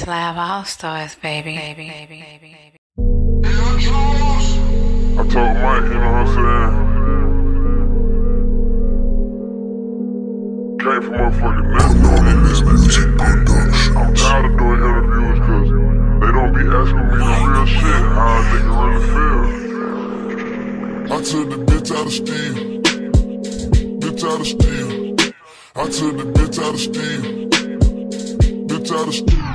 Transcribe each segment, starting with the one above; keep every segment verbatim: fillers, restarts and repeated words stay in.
Slab All Stars, baby, baby, baby, baby, baby. I told Mike, you know what I'm saying? Came from motherfucking Nashville. I'm tired of doing interviews cause they don't be asking me the real shit, how a nigga really feel. I took the bitch out of Steve. Bitch out of Steve. I took the bitch out of Steve. Bitch out of Steve.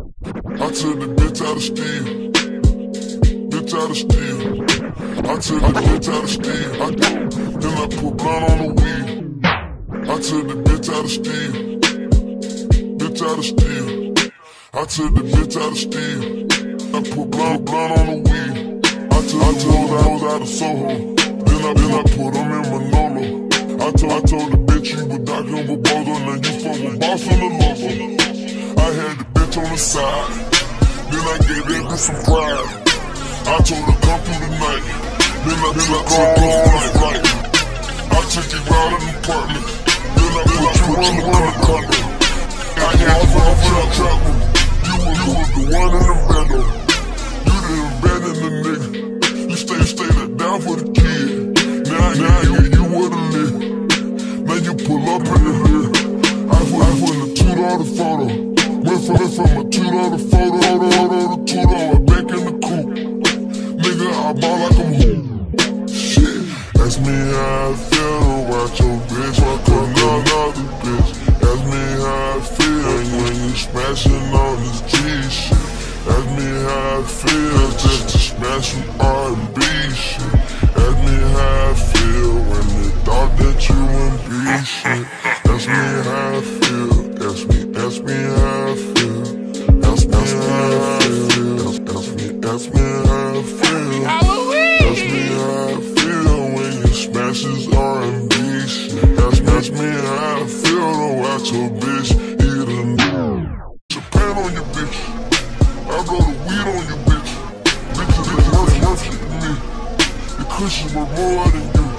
I took the bitch out of Steve. Bitch out of Steve. I took the bitch out of Steve. I, then I put blunt on the weed. I took the bitch out of Steve. Bitch out of Steve. I took the bitch out of Steve. I put blunt, blunt on the weed. I took, I told the hoes out of Soho. Then I, then I put them in Manolo. I told, I told the bitch you was docking with Bozo. Now you fuck with Boss on the logo. I had the bitch on the side. Then I gave that bitch some pride. I told her come through the night. Then I, then I called on the flight. I took you out of the apartment. Then I put you on the condo. I had you off in the trap room. You was, you was the one in the bando. You didn't abandon the nigga. You stay, stayed down for the kid. Now, now you, you would've lived. Now you pull up in the hood. I put, I put the two dollar photo. Went from, went from a two dollar photo to two dollar back in the coupe. Nigga, I ball like I'm hoop. Shit, ask me how I feel to watch your bitch fuck another bitch. Ask me how I feel when you smashing on this G shit. Ask me how I feel just to smash some R and B shit. Ask me how I feel when they thought that you wouldn't be shit. Ask me how I feel. Ask me, ask me how I feel. Ask me how I feel. Ask, ask me, ask me how I feel. Ask me how I feel when you smash this R and B shit. Ask, ask me how I feel to watch your bitch eat a Japan on your bitch. I blow the weed on your bitch. Bitches is worth, worth shit to me. The cushions were more than you.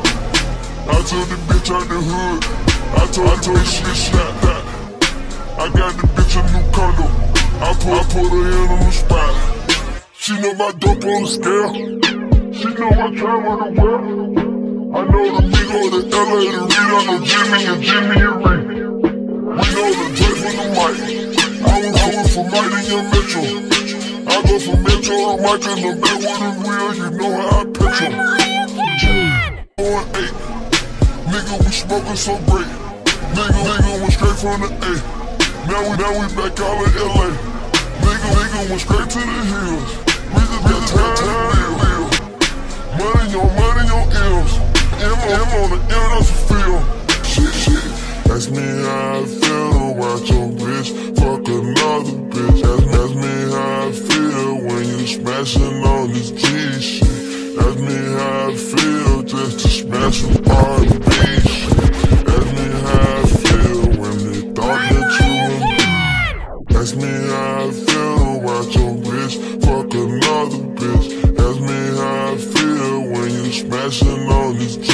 I told the bitch out the hood. I told, I told her she snapped that. I got the bitch a new condo. I put, I put her in on the spot. She know my dope on the scale. She know I travel the world. I know the Migo, the L A, the Reed, I know Jimmy and Jimmy and Reed. We know the J from the mic. I was, I was from Mike and your Metro. I go from Metro to Mike and the man with the wheel. You know how I picture. I know you can. four and eight. Nigga, we smoking so great. Nigga, nigga went straight from the A. Now we, now we back out in L A. Nigga, nigga went straight to the hills. We just, we just had to deal. Money on, money on M's. M on, M on the M, that's a feel. Shit, shit. Ask me how I feel to watch your bitch fuck another bitch. Ask, ask me how I feel when you smashing on this G shit. Ask me how I feel just to smash some R and B shit. Ask me how I feel when they thought that you wouldn't be. Ask me how I feel to watch your bitch fuck another bitch. Ask me how I feel when you smashing on this G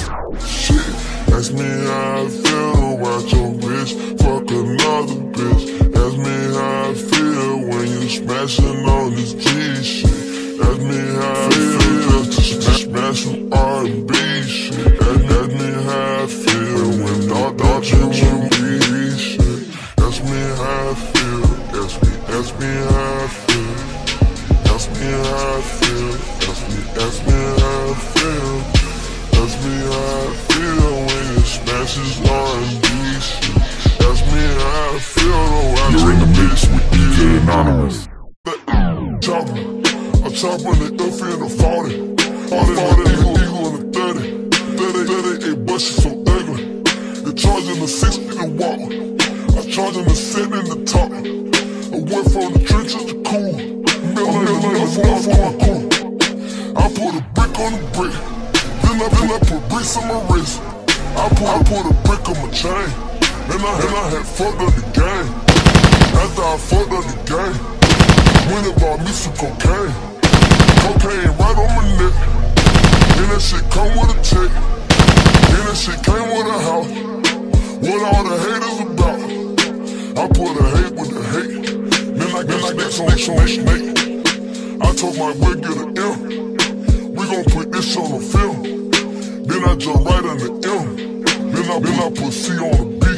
shit. Ask me how I feel to watch your bitch fuck another bitch. Ask me how I feel when you smashing on this G shit. Ask me how I feel just to smash some R and B shit. Ask, ask me how I feel when thought thought you wouldn't be shit. Ask me how I feel. Ask me, ask me how I feel. Ask me how I feel. Ask me, ask me how I feel. Ask me how I feel when you smash this R and B shit. Ask me how I feel to watch You're in the mix with D J Anonymous. Chopper, I'm chopping the F in the forty. forty, forty, eagle, eagle in the thirty. thirty, thirty, eight bushes so ugly. You're charging the sixty to walk. I'm charging the set in the top. I went from the trenches to cool. Million enough for my cool. I put a brick on the brick. Then I, then I put bricks on my wrist. I put, I put a brick on my chain. And I, and I had fucked up the game. After I fucked up the game, went and bought me some cocaine. Cocaine right on my neck. And that shit come with a check. And that shit came with a house. What all the haters about? I put a hate with the hate. Then I, then I snakes on snake, snake. I told my boy get an M. We gon' put this on the film. Then I jump right on the M. Then I, then I put C on the B.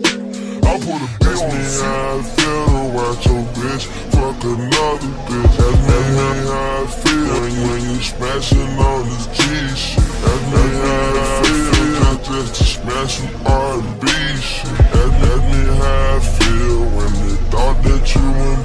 I put a B on the C. How I feel to watch your bitch fuck another bitch. That's me how I feel when, when you smashing on this G shit. That's me how I feel just to smash some R and B shit. That's, that's me how I feel when they thought that you wouldn't.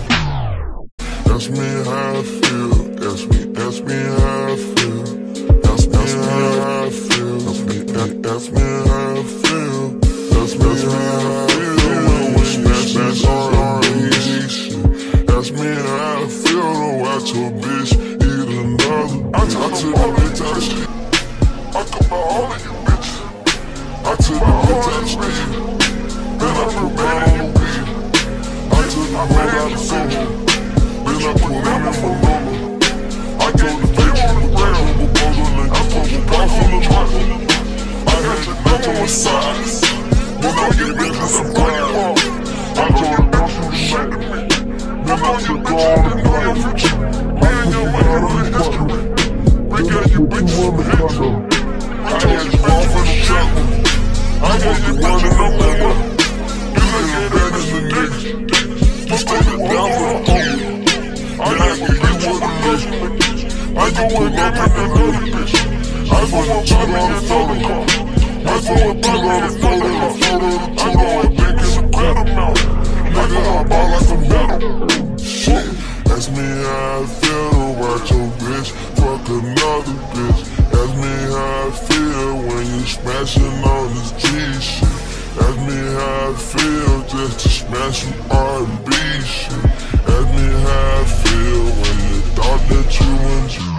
That's me how I feel. That's me, that's me how I feel. That's, that's me how I feel. That's me, that, that's me how I feel. That's me how I feel when we smash R and B shit. That's me how I feel to watch your bitch eat another. I took the bitch out of shit. I come out all of you bitches. I took the bitch out of shit. Then I put bad on the weed. I took the road out of Soho. Then I put him in my number. I told the bitch on the ground, but brother, like I fuck with boss on the truck. I had the bitch on my side. Then I get bitches I'm proud. I told the boss on the shit to me. Then I took go on and know your future. Me and your man have a history. We got you bitches in the history. I told you bitches in the trap. I got you bitches up on one. You look at that as a nigga. You stay down for the home. I like you, you want to listen. I go and up in another bitch. I go and turn on the photo car. I go and turn on the photo, the photo, the two dollar dick is a better amount. Nigga, I ball like a metal. Shit, that's me how I feel to watch your bitch fuck another bitch. That's me how I feel when you smashing on this G shit. That's me how I feel just to smash some R and B shit. That's me how I feel when you thought that you wouldn't.